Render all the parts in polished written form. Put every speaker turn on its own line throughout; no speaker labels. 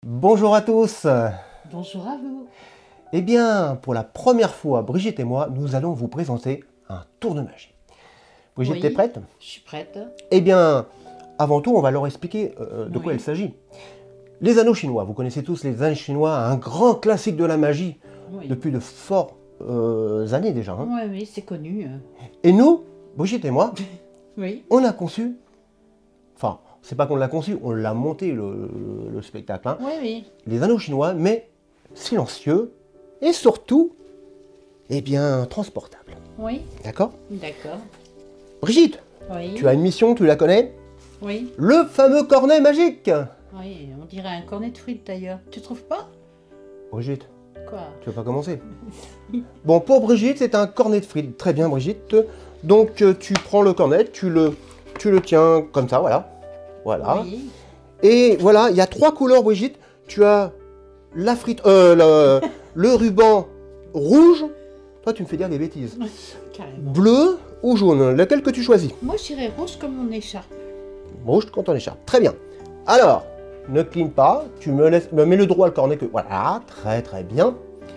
Bonjour à tous.
Bonjour à vous.
Eh bien, pour la première fois, Brigitte et moi, nous allons vous présenter un tour de magie. Brigitte,
Oui,
t'es prête?
Je suis prête.
Eh bien, avant tout, on va leur expliquer de quoi
Oui.
il s'agit. Les anneaux chinois, vous connaissez tous les anneaux chinois, un grand classique de la magie
Oui,
depuis de fortes années déjà. Hein.
oui, c'est connu.
Et nous, Brigitte et moi,
Oui,
on a conçu, enfin, c'est pas qu'on l'a conçu, on l'a monté le spectacle, hein,
oui.
les anneaux chinois, mais silencieux et surtout, eh bien, transportable.
Oui,
D'accord?
d'accord.
Brigitte,
Oui,
tu as une mission, tu la connais?
oui,
Le fameux cornet magique!
oui, on dirait un cornet de frites d'ailleurs. Tu trouves pas?
Brigitte,
Quoi?
tu veux pas commencer? Bon, pour Brigitte, c'est un cornet de frites. Très bien, Brigitte. Donc, tu prends le cornet, tu le tiens comme ça, voilà. Voilà.
Oui,
Et voilà, il y a 3 couleurs, Brigitte. Tu as la frite, le ruban rouge. Toi, tu me fais dire des bêtises.
carrément.
Bleu ou jaune, lequel que tu choisis?
Moi, je dirais rouge comme mon écharpe.
Rouge quand on écharpe. Très bien. Alors, ne cligne pas. Tu me mets le droit le cornet que. Voilà, très bien.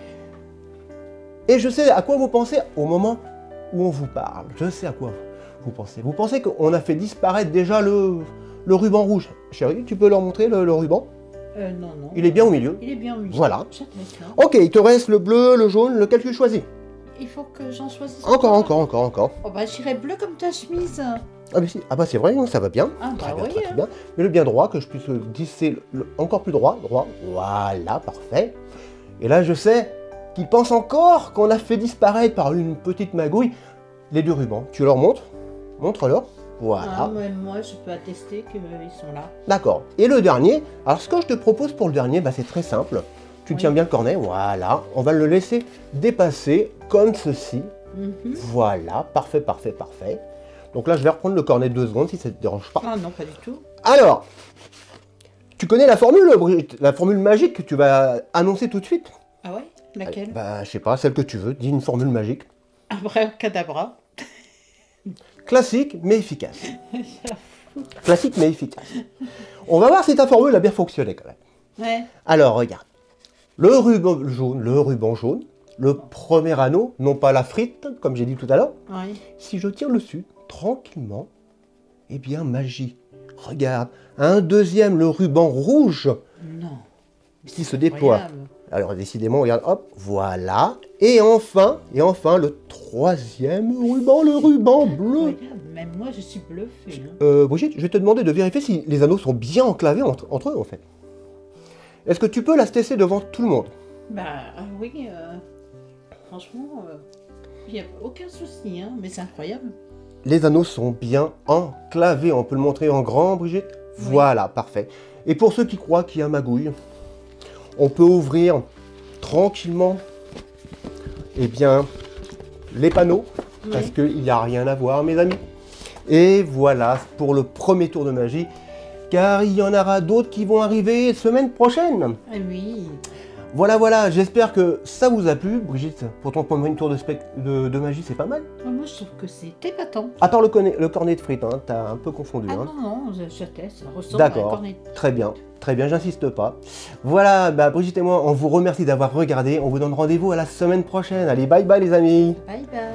Et je sais à quoi vous pensez au moment où on vous parle. Je sais à quoi vous pensez. Vous pensez qu'on a fait disparaître déjà le ruban rouge. Chérie, tu peux leur montrer le ruban?
Non.
Il est bien au milieu.
Il est bien au milieu.
Voilà.
D'accord.
Ok, il te reste le bleu, le jaune, lequel tu choisis?
Il faut que j'en choisisse
Encore.
Oh bah, je dirais bleu comme ta chemise.
Ah bah c'est vrai, ça va bien.
Ah bah oui.
Très bien. Mais le bien droit, que je puisse glisser encore plus droit. Voilà, parfait. Et là, je sais qu'ils pensent encore qu'on a fait disparaître par une petite magouille les 2 rubans. Tu leur montres? Montre-leur. Voilà.
Ah, même moi, je peux attester qu'ils sont là.
D'accord. Et le dernier, alors ce que je te propose pour le dernier, bah, c'est très simple. Tu
Oui.
tiens bien le cornet, voilà. On va le laisser dépasser comme ceci.
Mhm.
Voilà, parfait. Donc là, je vais reprendre le cornet 2 secondes si ça ne te dérange pas.
Ah non, pas du tout.
Alors, tu connais la formule, Brigitte, la formule magique que tu vas annoncer tout de suite?
Ah ouais? Laquelle?
Bah, je sais pas, celle que tu veux. Dis une formule magique.
Abracadabra.
Classique, mais efficace. Classique, mais efficace. On va voir si ta formule a bien fonctionné quand même.
Ouais.
Alors, regarde. Le ruban jaune, le premier anneau, non pas la frite, comme j'ai dit tout à l'heure.
Oui.
Si je tire dessus, tranquillement, eh bien, magie. Regarde, un deuxième, le ruban rouge,
Non.
qui se déploie.
Incroyable.
Alors, décidément, regarde, hop, voilà. Et enfin, le troisième ruban, le ruban bleu.
Incroyable. Même moi, je suis bluffée. Hein.
Brigitte, je vais te demander de vérifier si les anneaux sont bien enclavés entre eux, en fait. Est-ce que tu peux la tester devant tout le monde?
Bah oui, franchement, il n'y a aucun souci, hein, mais c'est incroyable.
Les anneaux sont bien enclavés. On peut le montrer en grand, Brigitte?
Oui.
Voilà, parfait. Et pour ceux qui croient qu'il y a magouille, on peut ouvrir tranquillement, eh bien, les panneaux,
Oui.
parce qu'il n'y a rien à voir, mes amis. Et voilà pour le premier tour de magie, car il y en aura d'autres qui vont arriver semaine prochaine.
Ah oui.
Voilà, j'espère que ça vous a plu. Brigitte, pour ton premier tour de magie, c'est pas mal.
Moi, je trouve que c'est épatant.
Attends, le cornet de frites, hein, t'as un peu confondu.
Ah
Hein.
non, je teste, ça ressemble à un
D'accord,
cornet.
très bien, j'insiste pas. Voilà, bah, Brigitte et moi, on vous remercie d'avoir regardé. On vous donne rendez-vous à la semaine prochaine. Allez, bye bye les amis.
Bye bye.